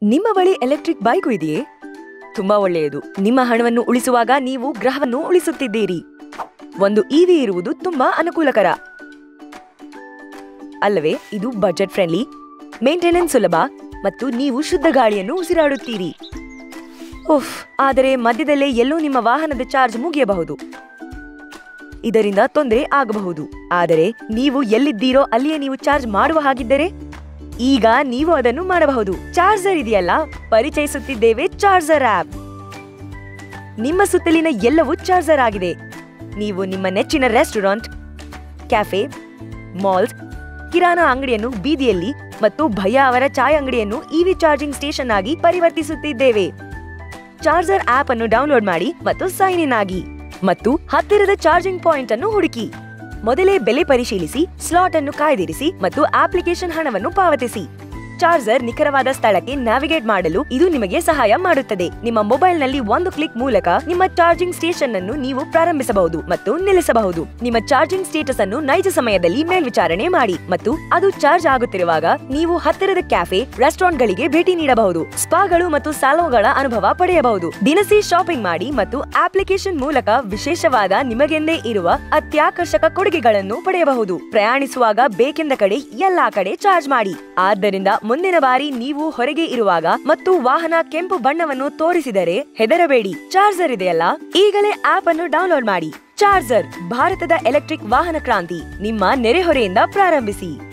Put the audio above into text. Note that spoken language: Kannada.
ನಿಮ್ಮ ಬಳಿ ಎಲೆಕ್ಟ್ರಿಕ್ ಬೈಕು ಇದೆಯೇ? ತುಂಬಾ ಒಳ್ಳೆಯದು. ನಿಮ್ಮ ಹಣವನ್ನು ಉಳಿಸುವಾಗ ನೀವು ಗ್ರಹವನ್ನು ಉಳಿಸುತ್ತಿದ್ದೀರಿ. ಒಂದು ಇವಿ ಇರುವುದು ತುಂಬಾ ಅನುಕೂಲಕರ ಅಲ್ಲವೇ? ಇದು ಬಜೆಟ್ ಫ್ರೆಂಡ್ಲಿ, ಮೇಂಟೆನೆನ್ಸ್ ಸುಲಭ ಮತ್ತು ನೀವು ಶುದ್ಧ ಗಾಳಿಯನ್ನು ಉಸಿರಾಡುತ್ತೀರಿ. ಆದರೆ ಮಧ್ಯದಲ್ಲೇ ಎಲ್ಲೋ ನಿಮ್ಮ ವಾಹನದ ಚಾರ್ಜ್ ಮುಗಿಯಬಹುದು. ಇದರಿಂದ ತೊಂದರೆ ಆಗಬಹುದು. ಆದರೆ ನೀವು ಎಲ್ಲಿದ್ದೀರೋ ಅಲ್ಲಿಯೇ ನೀವು ಚಾರ್ಜ್ ಮಾಡುವ ಹಾಗಿದ್ದರೆ ಈಗ ನೀವು ಅದನ್ನು ಮಾಡಬಹುದು. ಚಾರ್ಜರ್ ಇದೆಯಲ್ಲ, ಪರಿಚಯಿಸುತ್ತಿದ್ದೇವೆ ಚಾರ್ಜರ್ ಆಪ್. ನಿಮ್ಮ ಸುತ್ತಲಿನ ಎಲ್ಲವೂ ಚಾರ್ಜರ್ ಆಗಿದೆ. ನೀವು ನಿಮ್ಮ ನೆಚ್ಚಿನ ರೆಸ್ಟೋರೆಂಟ್, ಕ್ಯಾಫೆ, ಮಾಲ್ಸ್, ಕಿರಾನಾ ಅಂಗಡಿಯನ್ನು ಬೀದಿಯಲ್ಲಿ ಮತ್ತು ಭಯ್ಯ ಅವರ ಚಾಯ್ ಅಂಗಡಿಯನ್ನು ಇವಿ ಚಾರ್ಜಿಂಗ್ ಸ್ಟೇಷನ್ ಆಗಿ ಪರಿವರ್ತಿಸುತ್ತಿದ್ದೇವೆ. ಚಾರ್ಜರ್ ಆಪ್ ಅನ್ನು ಡೌನ್ಲೋಡ್ ಮಾಡಿ ಮತ್ತು ಸೈನ್ ಇನ್ ಆಗಿ ಮತ್ತು ಹತ್ತಿರದ ಚಾರ್ಜಿಂಗ್ ಪಾಯಿಂಟ್ ಅನ್ನು ಹುಡುಕಿ. ಮೊದಲೇ ಬೆಲೆ ಪರಿಶೀಲಿಸಿ, ಸ್ಲಾಟ್ ಅನ್ನು ಕಾಯ್ದಿರಿಸಿ ಮತ್ತು ಅಪ್ಲಿಕೇಶನ್ ಹಣವನ್ನು ಪಾವತಿಸಿ. ಚಾರ್ಜರ್ ನಿಖರವಾದ ಸ್ಥಳಕ್ಕೆ ನ್ಯಾವಿಗೇಟ್ ಮಾಡಲು ಇದು ನಿಮಗೆ ಸಹಾಯ ಮಾಡುತ್ತದೆ. ನಿಮ್ಮ ಮೊಬೈಲ್ನಲ್ಲಿ ಒಂದು ಕ್ಲಿಕ್ ಮೂಲಕ ನಿಮ್ಮ ಚಾರ್ಜಿಂಗ್ ಸ್ಟೇಷನ್ ಅನ್ನು ನೀವು ಪ್ರಾರಂಭಿಸಬಹುದು ಮತ್ತು ನಿಲ್ಲಿಸಬಹುದು. ನಿಮ್ಮ ಚಾರ್ಜಿಂಗ್ ಸ್ಟೇಟಸ್ ಅನ್ನು ನೈಜ ಸಮಯದಲ್ಲಿ ಮೇಲ್ವಿಚಾರಣೆ ಮಾಡಿ ಮತ್ತು ಅದು ಚಾರ್ಜ್ ಆಗುತ್ತಿರುವಾಗ ನೀವು ಹತ್ತಿರದ ಕ್ಯಾಫೆ, ರೆಸ್ಟೋರೆಂಟ್ಗಳಿಗೆ ಭೇಟಿ ನೀಡಬಹುದು. ಸ್ಪಾಗಳು ಮತ್ತು ಸಾಲೋನ್ಗಳ ಅನುಭವ ಪಡೆಯಬಹುದು. ದಿನಸಿ ಶಾಪಿಂಗ್ ಮಾಡಿ ಮತ್ತು ಅಪ್ಲಿಕೇಶನ್ ಮೂಲಕ ವಿಶೇಷವಾದ ನಿಮಗೆಂದೇ ಇರುವ ಅತ್ಯಾಕರ್ಷಕ ಕೊಡುಗೆಗಳನ್ನು ಪಡೆಯಬಹುದು. ಪ್ರಯಾಣಿಸುವಾಗ ಬೇಕೆಂದ ಕಡೆ ಎಲ್ಲಾ ಕಡೆ ಚಾರ್ಜ್ ಮಾಡಿ. ಆದ್ದರಿಂದ ಮುಂದಿನ ಬಾರಿ ನೀವು ಹೊರಗೆ ಇರುವಾಗ ಮತ್ತು ವಾಹನ ಕೆಂಪು ಬಣ್ಣವನ್ನು ತೋರಿಸಿದರೆ ಹೆದರಬೇಡಿ. ಚಾರ್ಜರ್ ಇದೆಯಲ್ಲ, ಈಗಲೇ ಆಪ್ ಅನ್ನು ಡೌನ್ಲೋಡ್ ಮಾಡಿ. ಚಾರ್ಜರ್, ಭಾರತದ ಎಲೆಕ್ಟ್ರಿಕ್ ವಾಹನ ಕ್ರಾಂತಿ. ನಿಮ್ಮ ನೆರೆಹೊರೆಯಿಂದ ಪ್ರಾರಂಭಿಸಿ.